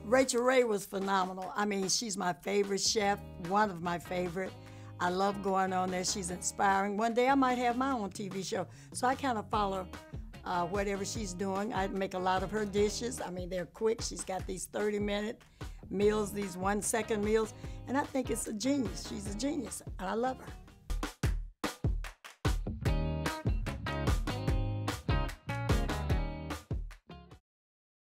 Rachael Ray was phenomenal. I mean, she's my favorite chef, one of my favorite. I love going on there. She's inspiring. One day I might have my own TV show. So I kind of follow whatever she's doing. I make a lot of her dishes. I mean, they're quick. She's got these 30-minute meals, these 1-second meals. And I think it's a genius. She's a genius, and I love her.